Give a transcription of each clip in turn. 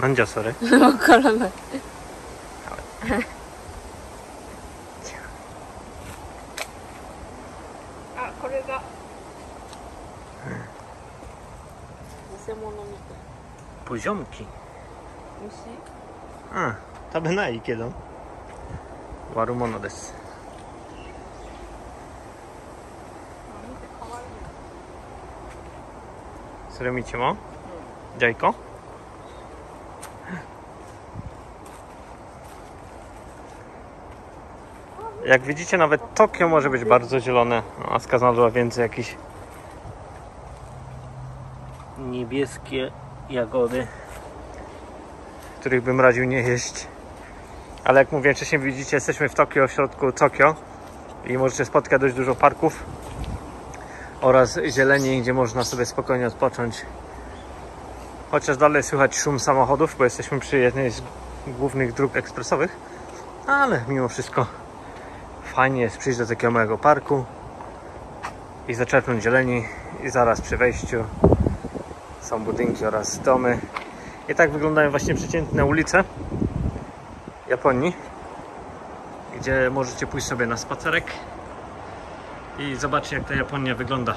なんじゃそれ。 わからない。あ、これが偽物みたい。 ブジョムキ。 虫？ うん、食べないけど悪者です。それ道も、じゃあ行こう. Jak widzicie, nawet Tokio może być bardzo zielone. Aska znalazła więcej jakichś niebieskie jagody, których bym radził nie jeść. Ale jak mówiłem wcześniej, widzicie, jesteśmy w Tokio, w środku Tokio i możecie spotkać dość dużo parków oraz zieleni, gdzie można sobie spokojnie odpocząć. Chociaż dalej słychać szum samochodów, bo jesteśmy przy jednej z głównych dróg ekspresowych, ale mimo wszystko fajnie jest przyjść do takiego małego parku i zaczerpnąć zieleni i zaraz przy wejściu są budynki oraz domy. I tak wyglądają właśnie przeciętne ulice Japonii, gdzie możecie pójść sobie na spacerek i zobaczcie, jak ta Japonia wygląda.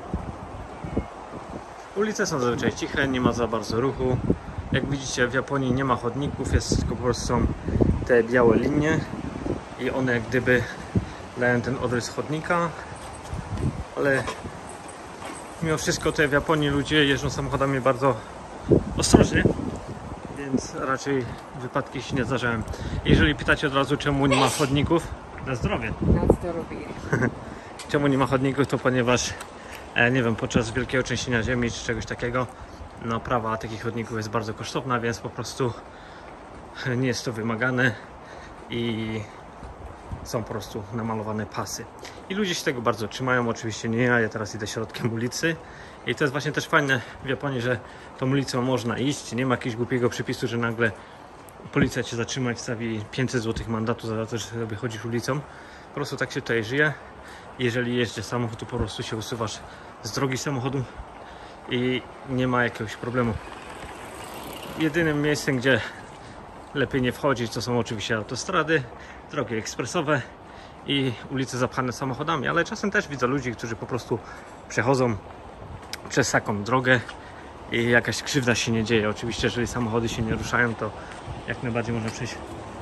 Ulice są zazwyczaj ciche, nie ma za bardzo ruchu. Jak widzicie, w Japonii nie ma chodników, jest tylko po prostu są te białe linie i one jak gdyby dają ten odrys chodnika, ale mimo wszystko tutaj w Japonii ludzie jeżdżą samochodami bardzo ostrożnie, więc raczej wypadki się nie zdarzają. Jeżeli pytacie od razu, czemu nie ma chodników, na zdrowie. Na zdrowie. Czemu nie ma chodników, to ponieważ nie wiem, podczas wielkiego trzęsienia ziemi czy czegoś takiego naprawa takich chodników jest bardzo kosztowna, więc po prostu nie jest to wymagane i są po prostu namalowane pasy. I ludzie się tego bardzo trzymają, oczywiście nie ja teraz idę środkiem ulicy i to jest właśnie też fajne w Japonii, że tą ulicą można iść, nie ma jakiegoś głupiego przepisu, że nagle policja cię zatrzyma i wstawi 500 zł mandatu za to, że sobie chodzisz ulicą. Po prostu tak się tutaj żyje. Jeżeli jeździ samochód, to po prostu się usuwasz z drogi samochodu i nie ma jakiegoś problemu. Jedynym miejscem, gdzie lepiej nie wchodzić, to są oczywiście autostrady, drogi ekspresowe i ulice zapchane samochodami, ale czasem też widzę ludzi, którzy po prostu przechodzą przez taką drogę i jakaś krzywda się nie dzieje. Oczywiście, jeżeli samochody się nie ruszają, to jak najbardziej można przejść.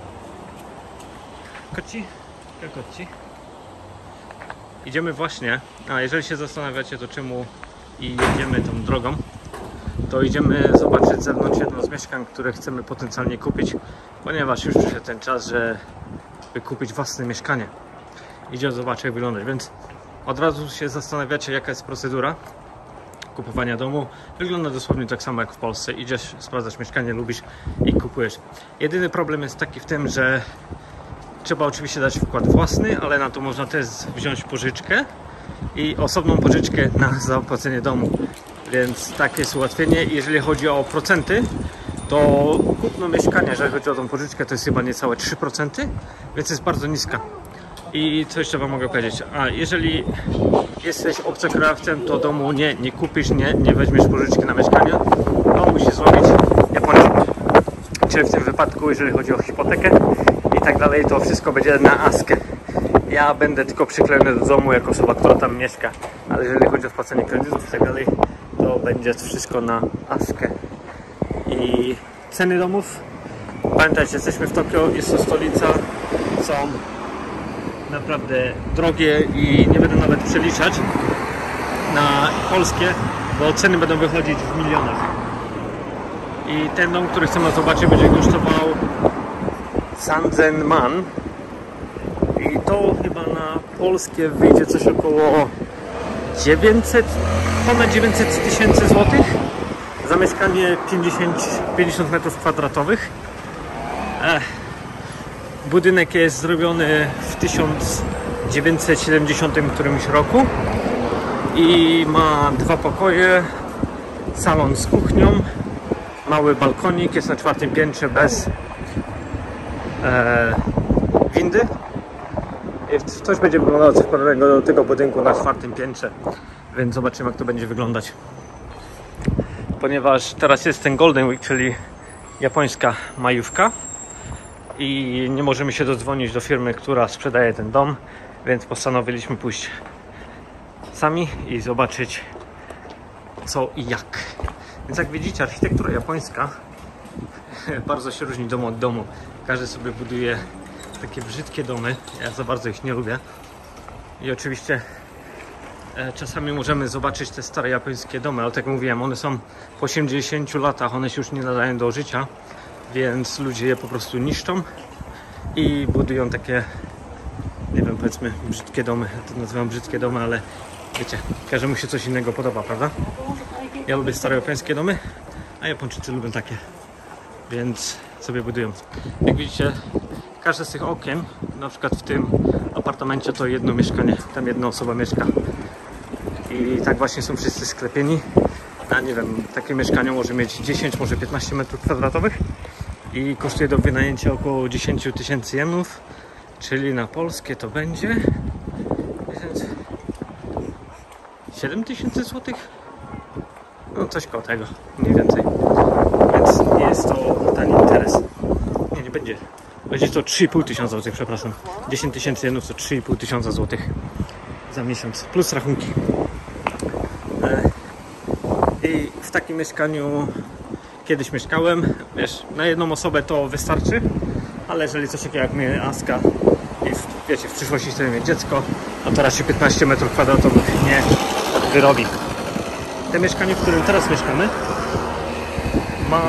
Koci? Koci? Idziemy właśnie, a jeżeli się zastanawiacie, to czemu jedziemy tą drogą, to idziemy zobaczyć z zewnątrz jedno z mieszkań, które chcemy potencjalnie kupić, ponieważ już przyszedł ten czas, żeby kupić własne mieszkanie. Idziemy zobaczyć, jak wygląda, więc od razu się zastanawiacie, jaka jest procedura kupowania domu. Wygląda dosłownie tak samo jak w Polsce. Idziesz, sprawdzasz mieszkanie, lubisz i kupujesz. Jedyny problem jest taki w tym, że trzeba oczywiście dać wkład własny, ale na to można też wziąć pożyczkę i osobną pożyczkę na zapłacenie domu. Więc takie jest ułatwienie. Jeżeli chodzi o procenty, to kupno mieszkania, jeżeli chodzi o tą pożyczkę, to jest chyba niecałe 3%, więc jest bardzo niska. I co jeszcze wam mogę powiedzieć? A jeżeli jesteś obcokrajowcem, to domu nie kupisz, nie weźmiesz pożyczki na mieszkanie, to musisz zrobić Japonię. Czyli w tym wypadku, jeżeli chodzi o hipotekę i tak dalej, to wszystko będzie na Askę. Ja będę tylko przyklejony do domu jako osoba, która tam mieszka, ale jeżeli chodzi o spłacenie kredytów i tak dalej, to będzie wszystko na Askę. I ceny domów, pamiętajcie, jesteśmy w Tokio, jest to stolica, są naprawdę drogie i nie będę nawet przeliczać na polskie, bo ceny będą wychodzić w milionach. I ten dom, który chcemy zobaczyć, będzie kosztował Sanzenman i to chyba na polskie wyjdzie coś około 900 tysięcy złotych za mieszkanie 50 metrów kwadratowych. Budynek jest zrobiony w 1970 którymś roku i ma 2 pokoje, salon z kuchnią, mały balkonik, jest na 4. piętrze bez windy. Coś będzie wyglądało coś podobnego do tego budynku na 4. piętrze, więc zobaczymy, jak to będzie wyglądać. Ponieważ teraz jest ten Golden Week, czyli japońska majówka i nie możemy się dodzwonić do firmy, która sprzedaje ten dom, więc postanowiliśmy pójść sami i zobaczyć co i jak. Więc jak widzicie, architektura japońska bardzo się różni dom od domu. Każdy sobie buduje takie brzydkie domy, ja za bardzo ich nie lubię. I oczywiście czasami możemy zobaczyć te stare japońskie domy, ale tak jak mówiłem, one są po 80 latach, one się już nie nadają do życia, więc ludzie je po prostu niszczą i budują takie, nie wiem, powiedzmy brzydkie domy. Ja to nazywam brzydkie domy, ale wiecie, każdemu się coś innego podoba, prawda? Ja lubię stare japońskie domy, a Japończycy lubią takie, więc sobie budują. Jak widzicie, każde z tych okien, na przykład w tym apartamencie, to jedno mieszkanie, tam jedna osoba mieszka. I tak właśnie są wszyscy sklepieni. A nie wiem, takie mieszkanie może mieć 10, może 15 metrów kwadratowych i kosztuje do wynajęcia około 10 000 jenów, czyli na polskie to będzie 7000 zł. No coś koło tego, mniej więcej. Więc nie jest to tani interes. Nie będzie. Będzie to 3500 zł, przepraszam. 10 000 jenów to 3500 zł za miesiąc, plus rachunki. I w takim mieszkaniu kiedyś mieszkałem. Wiesz, na jedną osobę to wystarczy, ale jeżeli coś takiego jak mnie Aska i wiecie, w przyszłości chcemy mieć dziecko, no to raczej 15 metrów kwadratowych nie wyrobi. To mieszkanie, w którym teraz mieszkamy, ma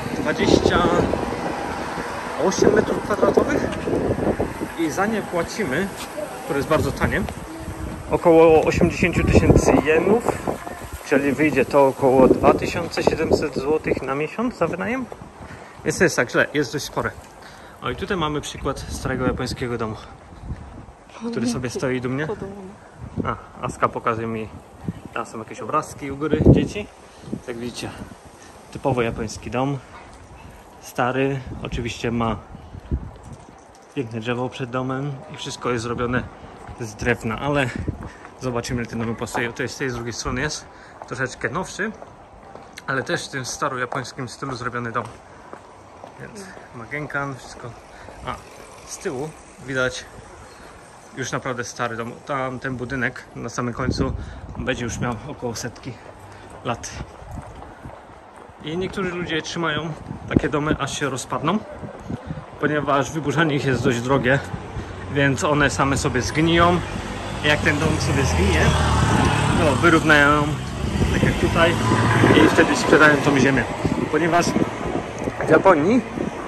28 metrów kwadratowych i za nie płacimy, które jest bardzo tanie, około 80 000 jenów, czyli wyjdzie to około 2700 zł na miesiąc za wynajem. Więc to jest tak źle, jest dość spore. O i tutaj mamy przykład starego japońskiego domu, który sobie stoi dumnie. A, Aska pokazuje mi, tam są jakieś obrazki u góry dzieci. Jak widzicie, typowo japoński dom. Stary, oczywiście ma piękne drzewo przed domem i wszystko jest zrobione z drewna, ale zobaczymy, ile ten dom powstaje. To jest z tej drugiej strony jest troszeczkę nowszy, ale też w tym starojapońskim stylu zrobiony dom. Więc ma genkan, wszystko. A z tyłu widać już naprawdę stary dom. Tam ten budynek na samym końcu będzie już miał około 100 lat. I niektórzy ludzie trzymają takie domy, aż się rozpadną, ponieważ wyburzanie ich jest dość drogie, więc one same sobie zgniją. Jak ten dom sobie zginie, to wyrównają, tak jak tutaj, i wtedy sprzedają tą ziemię. Ponieważ w Japonii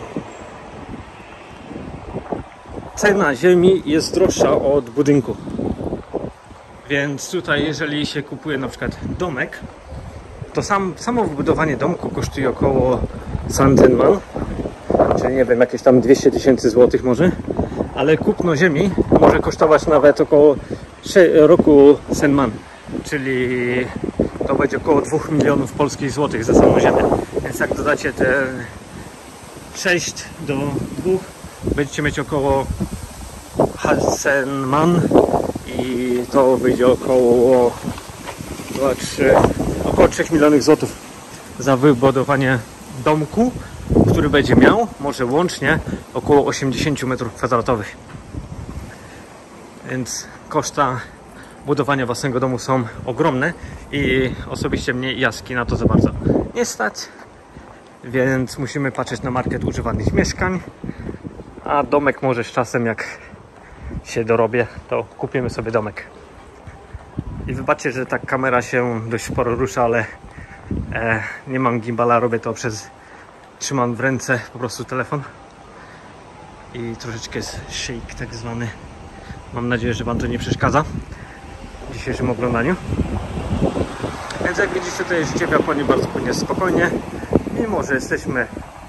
cena ziemi jest droższa od budynku. Więc tutaj, jeżeli się kupuje na przykład domek, to samo wybudowanie domku kosztuje około 1000 man, czyli nie wiem, jakieś tam 200 000 złotych może, ale kupno ziemi może kosztować nawet około roku 100 man, czyli to będzie około 2 milionów polskich złotych za samą ziemię. Więc jak dodacie te 6 do 2, będziecie mieć około 100 man i to wyjdzie około 3 milionów złotych za wybudowanie domku, który będzie miał może łącznie około 80 metrów kwadratowych. Więc koszta budowania własnego domu są ogromne i osobiście mnie i Jaski na to za bardzo nie stać, więc musimy patrzeć na market używanych mieszkań, a domek może z czasem, jak się dorobię, to kupimy sobie domek. I wybaczcie, że ta kamera się dość sporo rusza, ale nie mam gimbala, robię to trzymam w ręce po prostu telefon i troszeczkę jest shake tak zwany. Mam nadzieję, że wam to nie przeszkadza w dzisiejszym oglądaniu. Więc jak widzicie, tutaj życie w Japonii bardzo płynie spokojnie, mimo że jesteśmy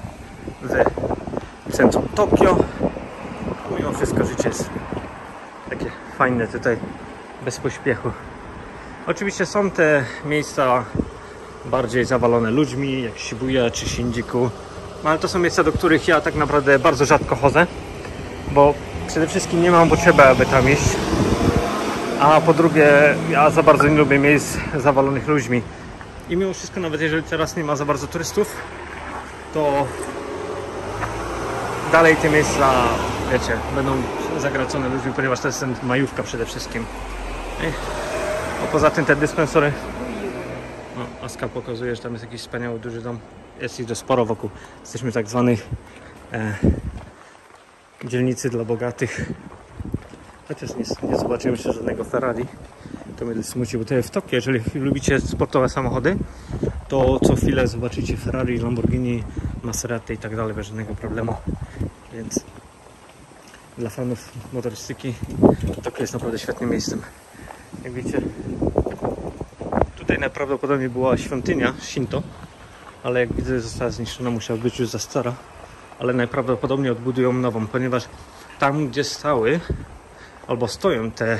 w centrum Tokio. Mimo wszystko życie jest takie fajne tutaj, bez pośpiechu. Oczywiście są te miejsca bardziej zawalone ludźmi, jak Shibuya czy Shinjuku, ale to są miejsca, do których ja tak naprawdę bardzo rzadko chodzę, bo przede wszystkim nie mam potrzeby, aby tam iść, a po drugie ja za bardzo nie lubię miejsc zawalonych ludźmi. I mimo wszystko, nawet jeżeli teraz nie ma za bardzo turystów, to dalej te miejsca, wiecie, będą zagracone ludźmi, ponieważ to jest majówka przede wszystkim. A poza tym te dyspensory, no, Aska pokazuje, że tam jest jakiś wspaniały duży dom. Jest ich dość sporo wokół. Jesteśmy w tak zwanej dzielnicy dla bogatych. Chociaż nie zobaczymy jeszcze żadnego Ferrari. To mnie smuci, bo to jest w Tokio. Jeżeli lubicie sportowe samochody, to co chwilę zobaczycie Ferrari, Lamborghini, Maserati i tak dalej bez żadnego problemu. Więc dla fanów motorystyki Tokio jest naprawdę świetnym miejscem. Jak widzicie, tutaj najprawdopodobniej była świątynia Shinto, ale jak widzę została zniszczona, musiała być już za stara. Ale najprawdopodobniej odbudują nową, ponieważ tam gdzie stały albo stoją te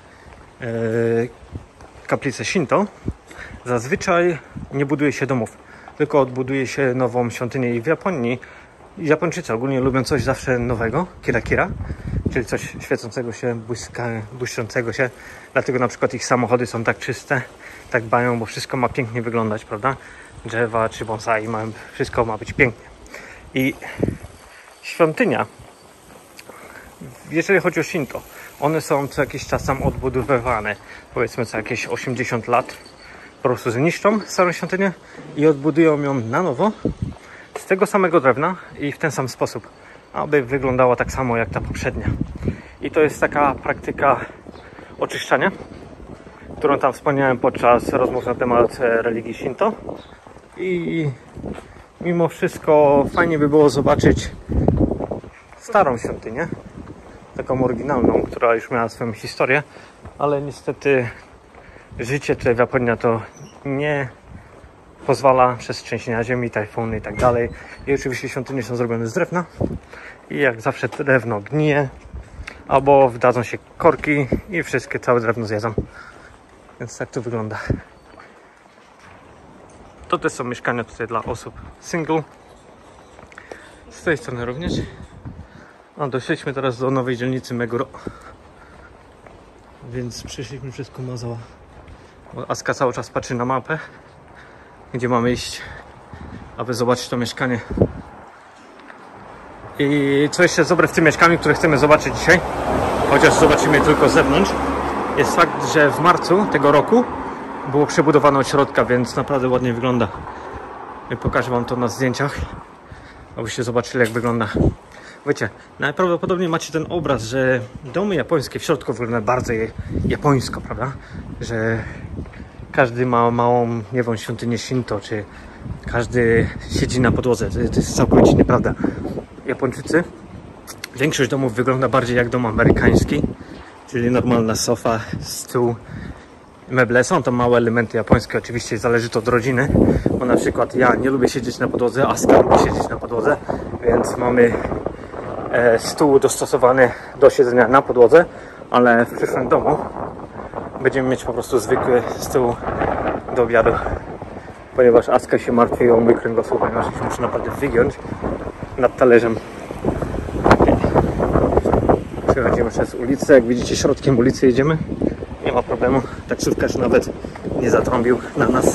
kaplice Shinto, zazwyczaj nie buduje się domów, tylko odbuduje się nową świątynię. I w Japonii Japończycy ogólnie lubią coś zawsze nowego, kira, czyli coś świecącego się, błyszczącego się. Dlatego na przykład ich samochody są tak czyste, tak dbają, bo wszystko ma pięknie wyglądać, prawda? Drzewa czy bonsai, wszystko ma być pięknie. I świątynia, jeżeli chodzi o Shinto, one są co jakiś czas tam odbudowywane, powiedzmy co jakieś 80 lat. Po prostu zniszczą starą świątynię i odbudują ją na nowo z tego samego drewna i w ten sam sposób, aby wyglądała tak samo jak ta poprzednia. I to jest taka praktyka oczyszczania, którą tam wspomniałem podczas rozmów na temat religii Shinto. I mimo wszystko fajnie by było zobaczyć starą świątynię, taką oryginalną, która już miała swoją historię, ale niestety życie tutaj w Japonii na to nie pozwala, przez trzęsienia ziemi, tajfuny i tak dalej. I oczywiście świątynie są zrobione z drewna i jak zawsze drewno gnije, albo wdadzą się korki i wszystkie całe drewno zjedzą. Więc tak to wygląda. To też są mieszkania tutaj dla osób single. Z tej strony również. A doszliśmy teraz do nowej dzielnicy Meguro. Więc przyszliśmy przez Kumazawa. Aska cały czas patrzy na mapę, gdzie mamy iść, aby zobaczyć to mieszkanie. I co jeszcze jest dobre w tym mieszkaniu, które chcemy zobaczyć dzisiaj, chociaż zobaczymy tylko z zewnątrz, jest fakt, że w marcu tego roku było przebudowane od środka, więc naprawdę ładnie wygląda. I pokażę wam to na zdjęciach, abyście zobaczyli, jak wygląda. Wiecie, najprawdopodobniej macie ten obraz, że domy japońskie w środku wyglądają bardzo japońsko, prawda? Że każdy ma małą, nie wiem, świątynię Shinto, czy każdy siedzi na podłodze. To jest całkowicie nieprawda. Japończycy, większość domów wygląda bardziej jak dom amerykański, czyli normalna sofa, stół, meble. Są to małe elementy japońskie, oczywiście zależy to od rodziny, bo na przykład ja nie lubię siedzieć na podłodze, Aska lubi siedzieć na podłodze, więc mamy stół dostosowany do siedzenia na podłodze, ale w przyszłym domu będziemy mieć po prostu zwykły stół do obiadu, ponieważ Aska się martwi o mój kręgosłup, ponieważ się muszę naprawdę wygiąć nad talerzem. Przechodzimy przez ulicę, jak widzicie środkiem ulicy jedziemy, nie ma problemu, taksówkarz nawet nie zatrąbił na nas.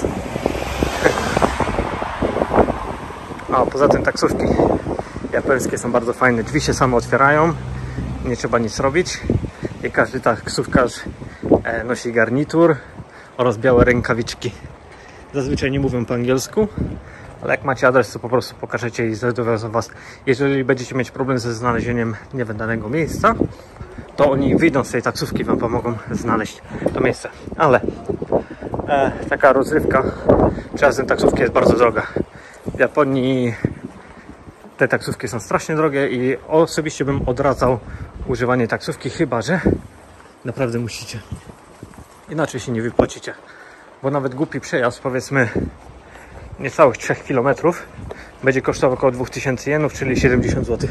A poza tym taksówki japońskie są bardzo fajne, drzwi się same otwierają, nie trzeba nic robić i każdy taksówkarz nosi garnitur oraz białe rękawiczki. Zazwyczaj nie mówią po angielsku, ale jak macie adres, to po prostu pokażecie i zadowiozą was. Jeżeli będziecie mieć problem ze znalezieniem danego miejsca, to oni wyjdą z tej taksówki i wam pomogą znaleźć to miejsce. Ale taka rozrywka czasem taksówki jest bardzo droga. W Japonii te taksówki są strasznie drogie i osobiście bym odradzał używanie taksówki, chyba że naprawdę musicie. Inaczej się nie wypłacicie. Bo nawet głupi przejazd, powiedzmy niecałych 3 km, będzie kosztował około 2000 jenów, czyli 70 zł.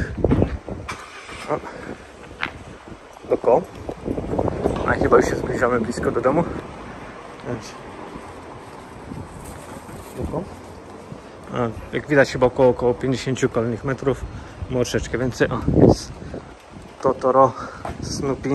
Dookoła. A chyba już się zbliżamy blisko do domu. Jak widać chyba około 50 kolejnych metrów. Może troszeczkę więcej. O, jest Totoro, Snoopy.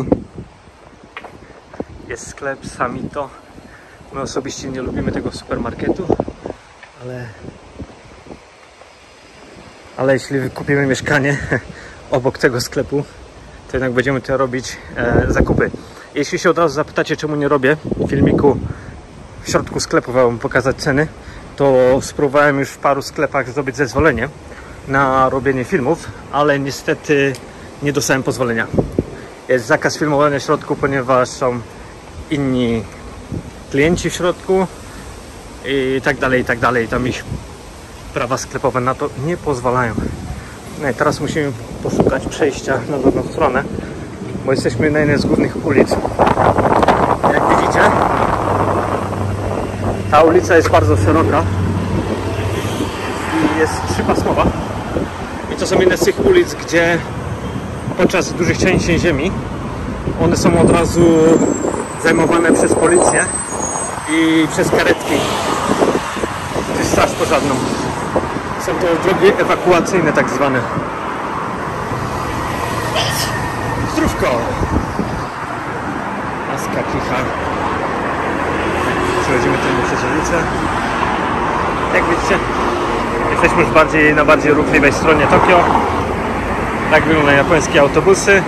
Jest sklep Samito. My osobiście nie lubimy tego supermarketu, ale jeśli kupimy mieszkanie, obok tego sklepu, to jednak będziemy tutaj robić zakupy. Jeśli się od razu zapytacie, czemu nie robię filmiku w środku sklepu, wam pokazać ceny, to spróbowałem już w paru sklepach zdobyć zezwolenie na robienie filmów, ale niestety nie dostałem pozwolenia. Jest zakaz filmowania w środku, ponieważ są inni klienci w środku i tak dalej, i tak dalej. Tam ich prawa sklepowe na to nie pozwalają. No i teraz musimy poszukać przejścia na drugą stronę, bo jesteśmy na jednej z głównych ulic. Jak widzicie, ta ulica jest bardzo szeroka i jest trzypasmowa. I to są jedne z tych ulic, gdzie podczas dużych trzęsień ziemi one są od razu zajmowane przez policję i przez karetki czy straż pożarną. Są to drogi ewakuacyjne tak zwane. Zdrówko! Laska kicha. Przechodzimy tutaj przez ulicę. Jak widzicie, jesteśmy już na bardziej ruchliwej stronie Tokio. Tak wyglądają japońskie autobusy.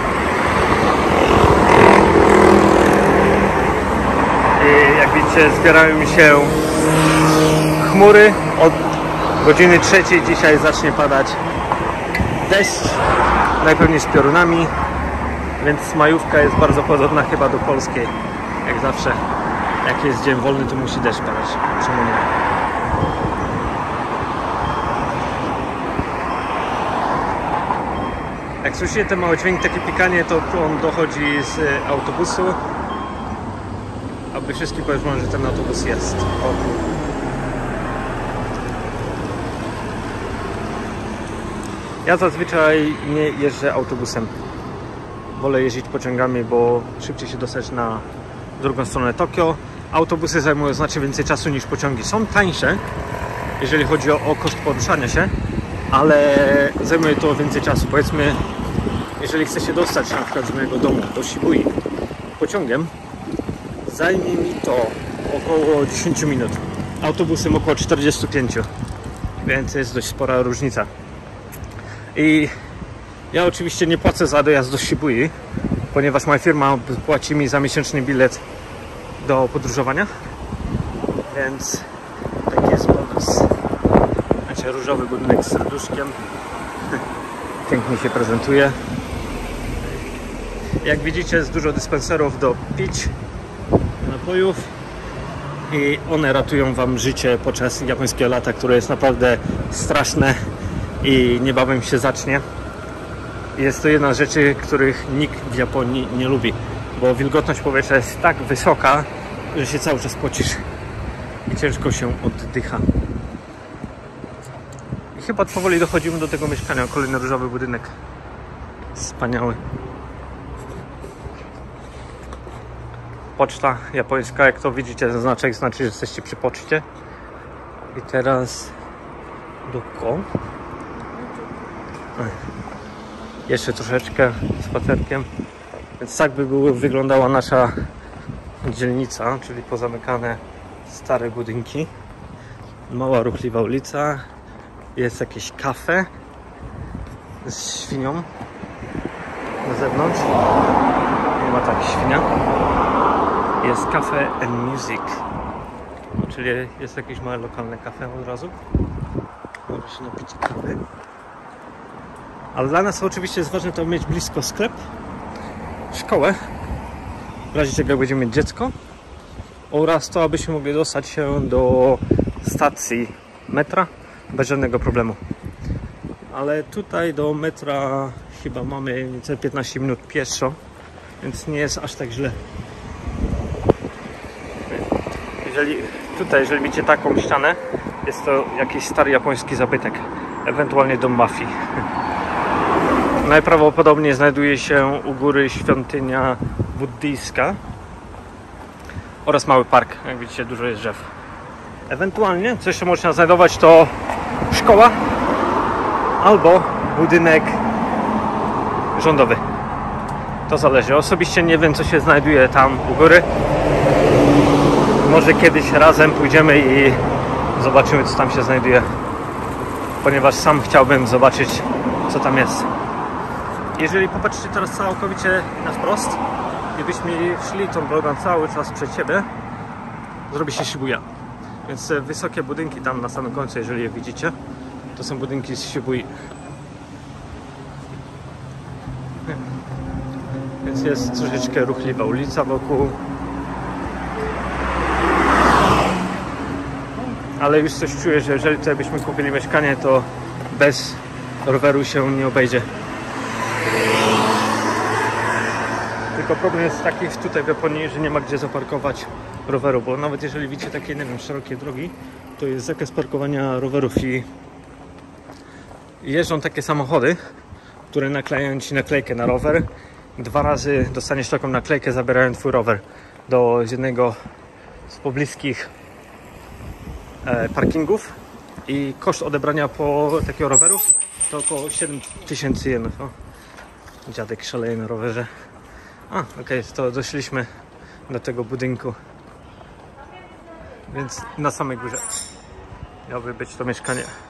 I jak widzicie, zbierają się chmury. Od godziny 3 dzisiaj zacznie padać deszcz, najpewniej z piorunami, więc majówka jest bardzo podobna chyba do polskiej. Jak zawsze, jak jest dzień wolny, to musi deszcz padać. Czemu nie? Jak słyszycie ten mały dźwięk, takie pikanie, to on dochodzi z autobusu, aby wszystkim powiedzieć, że ten autobus jest. Ja zazwyczaj nie jeżdżę autobusem. Wolę jeździć pociągami, bo szybciej się dostać na drugą stronę Tokio. Autobusy zajmują znacznie więcej czasu niż pociągi. Są tańsze, jeżeli chodzi o koszt poruszania się, ale zajmuje to więcej czasu. Powiedzmy, jeżeli chcę się dostać na przykład z mojego domu do Shibui pociągiem, zajmie mi to około 10 minut. Autobusem około 45, więc jest dość spora różnica. I ja oczywiście nie płacę za dojazd do Shibui, ponieważ moja firma płaci mi za miesięczny bilet do podróżowania, więc taki jest bonus. Znaczy różowy budynek z serduszkiem. Pięknie się prezentuje. Jak widzicie, jest dużo dyspenserów do pić, napojów i one ratują wam życie podczas japońskiego lata, które jest naprawdę straszne i niebawem się zacznie. Jest to jedna z rzeczy, których nikt w Japonii nie lubi, bo wilgotność powietrza jest tak wysoka, że się cały czas pocisz i ciężko się oddycha. I chyba powoli dochodzimy do tego mieszkania. Kolejny różowy budynek. Wspaniały. Poczta japońska, jak to widzicie, znaczek znaczy, że jesteście przy poczcie. I teraz doko. Jeszcze troszeczkę spacerkiem. Więc tak by wyglądała nasza dzielnica, czyli pozamykane stare budynki. Mała, ruchliwa ulica. Jest jakieś kafe z świnią na zewnątrz. Nie ma tak świnia. Jest cafe and music, czyli jest jakieś małe lokalne kafe od razu. Może się napić kawy. Ale dla nas oczywiście jest ważne to mieć blisko sklep, szkołę, w razie czego będziemy mieć dziecko, oraz to, abyśmy mogli dostać się do stacji metra bez żadnego problemu. Ale tutaj do metra chyba mamy niecałe 15 minut pieszo, więc nie jest aż tak źle. Jeżeli widzicie taką ścianę, jest to jakiś stary japoński zabytek, ewentualnie dom mafii. Najprawdopodobniej znajduje się u góry świątynia buddyjska oraz mały park. Jak widzicie, dużo jest drzew. Ewentualnie, co jeszcze można znajdować, to szkoła albo budynek rządowy. To zależy. Osobiście nie wiem, co się znajduje tam u góry. Może kiedyś razem pójdziemy i zobaczymy, co tam się znajduje. Ponieważ sam chciałbym zobaczyć, co tam jest. Jeżeli popatrzycie teraz całkowicie na wprost i byśmy szli tą drogą cały czas przed siebie, zrobi się Shibuya. Więc te wysokie budynki tam na samym końcu, jeżeli je widzicie, to są budynki z Shibui. Więc jest troszeczkę ruchliwa ulica wokół. Ale już coś czuję, że jeżeli tutaj byśmy kupili mieszkanie, to bez roweru się nie obejdzie. Tylko problem jest taki tutaj w Japonii, że nie ma gdzie zaparkować roweru, bo nawet jeżeli widzicie takie, nie wiem, szerokie drogi, to jest zakaz parkowania rowerów i jeżdżą takie samochody, które naklejają ci naklejkę na rower. 2 razy dostaniesz taką naklejkę, zabierają twój rower do jednego z pobliskich parkingów i koszt odebrania takiego roweru to około 7000 jenów. Dziadek szaleje na rowerze. Okej, to doszliśmy do tego budynku, więc na samej górze miałoby być to mieszkanie.